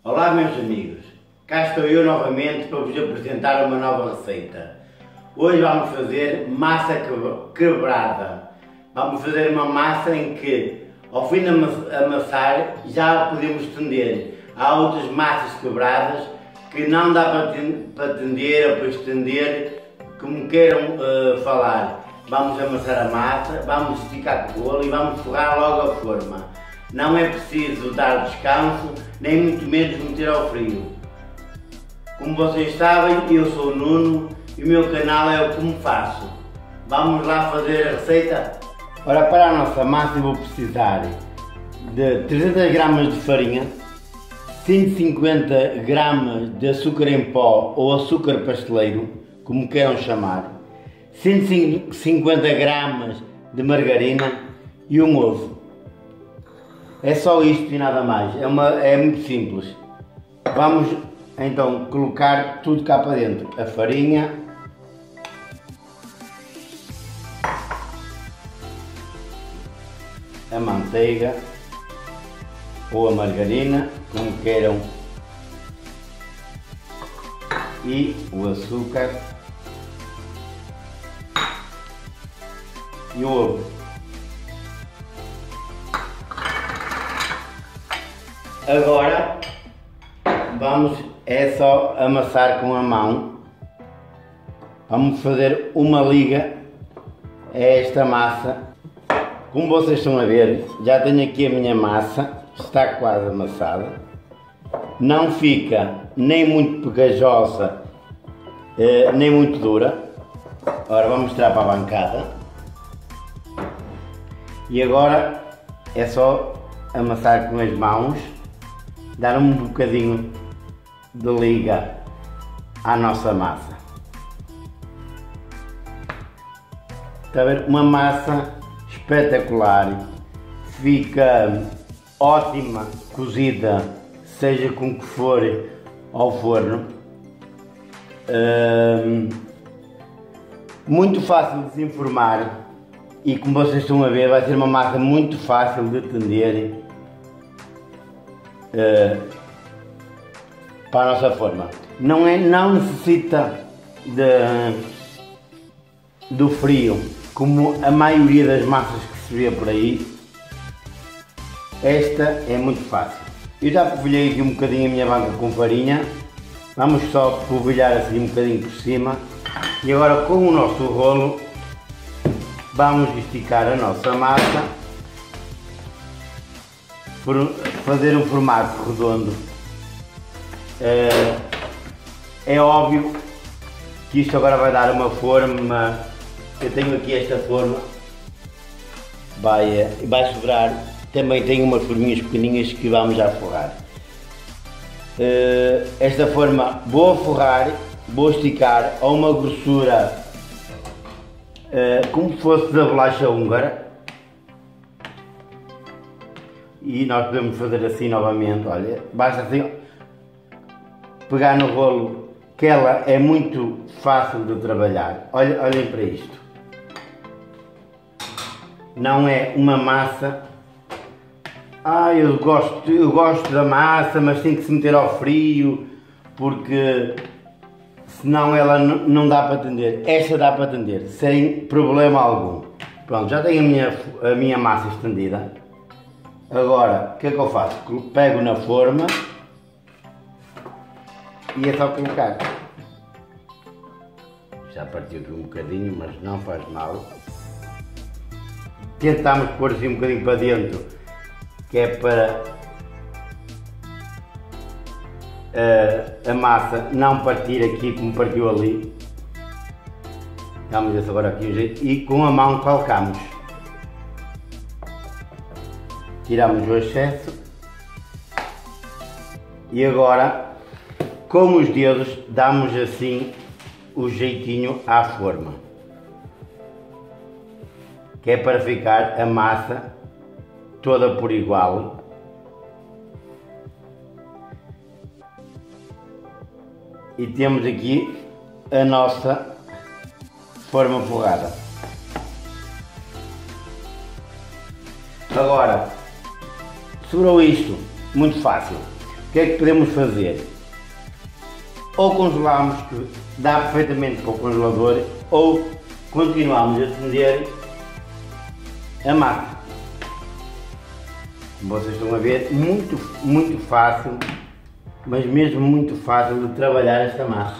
Olá meus amigos, cá estou eu novamente para vos apresentar uma nova receita. Hoje vamos fazer massa quebrada. Vamos fazer uma massa em que, ao fim de amassar, já a podemos estender. Há outras massas quebradas que não dá para tender ou para estender, como queiram falar. Vamos amassar a massa, vamos esticar com o rolo e vamos forrar logo a forma. Não é preciso dar descanso, nem muito menos meter ao frio. Como vocês sabem, eu sou o Nuno e o meu canal é o Como Faço. Vamos lá fazer a receita? Ora, para a nossa massa eu vou precisar de 300 gramas de farinha, 150 gramas de açúcar em pó ou açúcar pasteleiro, como queiram chamar, 150 gramas de margarina e um ovo. É só isto e nada mais, é muito simples. Vamos então colocar tudo cá para dentro, a farinha, a manteiga ou a margarina, como queiram, e o açúcar e o ovo. Agora vamos só amassar com a mão. Vamos fazer uma liga a esta massa. Como vocês estão a ver, já tenho aqui a minha massa, está quase amassada. Não fica nem muito pegajosa, nem muito dura. Agora vamos tirar para a bancada. E agora é só amassar com as mãos, dar um bocadinho de liga à nossa massa. Está a ver? Uma massa espetacular, fica ótima cozida, seja com o que for ao forno. Muito fácil de se informar e, como vocês estão a ver, vai ser uma massa muito fácil de tender para a nossa forma. Não necessita do frio, como a maioria das massas que se vê por aí. Esta é muito fácil. Eu já polvilhei aqui um bocadinho a minha banca com farinha. Vamos só polvilhar assim um bocadinho por cima. E agora, com o nosso rolo, vamos esticar a nossa massa, fazer um formato redondo. É óbvio que isto agora vai dar uma forma. Eu tenho aqui esta forma, vai sobrar. Também tenho umas forminhas pequeninhas que vamos já forrar. Esta forma vou forrar, vou esticar a uma grossura como se fosse da bolacha húngara. E nós podemos fazer assim novamente, olha, basta assim pegar no rolo, que ela é muito fácil de trabalhar. Olhem para isto. Não é uma massa, eu gosto da massa, mas tem que se meter ao frio, porque senão ela não dá para tender. Esta dá para tender, sem problema algum. Pronto, já tenho a minha massa estendida. Agora, o que é que eu faço? Pego na forma e é só colocar. Já partiu aqui um bocadinho, mas não faz mal. Tentamos pôr assim um bocadinho para dentro, que é para a massa não partir aqui como partiu ali. Damos agora aqui um jeito e com a mão calcamos. Tiramos o excesso e agora com os dedos damos assim o jeitinho à forma, que é para ficar a massa toda por igual. E temos aqui a nossa forma forrada. Agora, sobrou isto, muito fácil. que é que podemos fazer? Ou congelamos, que dá perfeitamente para o congelador, ou continuamos a estender a massa. Como vocês estão a ver, muito fácil, mas mesmo muito fácil de trabalhar esta massa.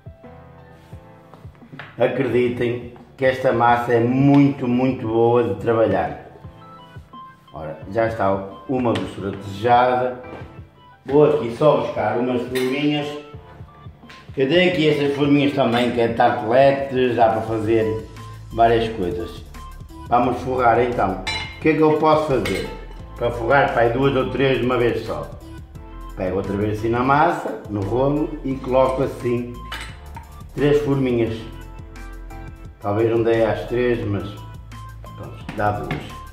Acreditem que esta massa é muito boa de trabalhar. Ora, já está uma grossura desejada. Vou aqui só buscar umas forminhas. Eu tenho aqui estas forminhas também, que é tarteletes, dá para fazer várias coisas. Vamos forrar então. O que é que eu posso fazer? Para forrar, pai, 2 ou 3 de uma vez só. Pego outra vez assim na massa, no rolo, e coloco assim 3 forminhas. Talvez não dê às 3, mas pronto, dá 2.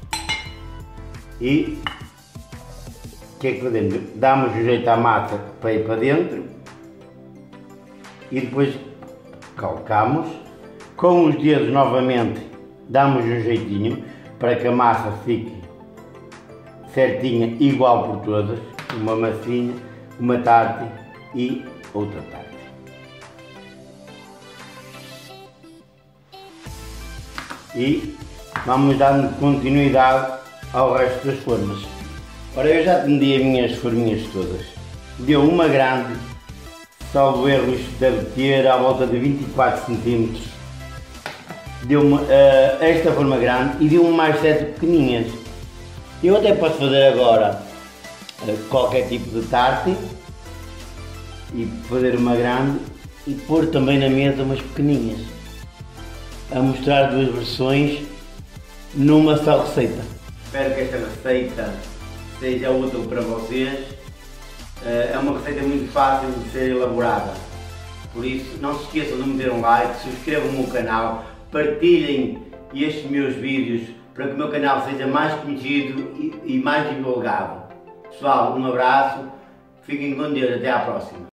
E o que é que fazemos? Damos um jeito à massa para ir para dentro e depois calcamos. Com os dedos novamente damos um jeitinho para que a massa fique certinha, igual por todas. Uma massinha, uma tarte e outra tarte. E vamos dando continuidade ao resto das formas. Ora, eu já atendi as minhas forminhas todas. Deu uma grande, salvo erro, isto deve ter à volta de 24 cm. Deu-me esta forma grande e deu-me mais 7 pequeninhas. Eu até posso fazer agora qualquer tipo de tarte e fazer uma grande e pôr também na mesa umas pequeninhas, a mostrar 2 versões numa só receita. Espero que esta receita seja útil para vocês. É uma receita muito fácil de ser elaborada, por isso não se esqueçam de meter um like, subscrevam o meu canal, partilhem estes meus vídeos para que o meu canal seja mais conhecido e mais divulgado. Pessoal, um abraço, fiquem com Deus, até à próxima.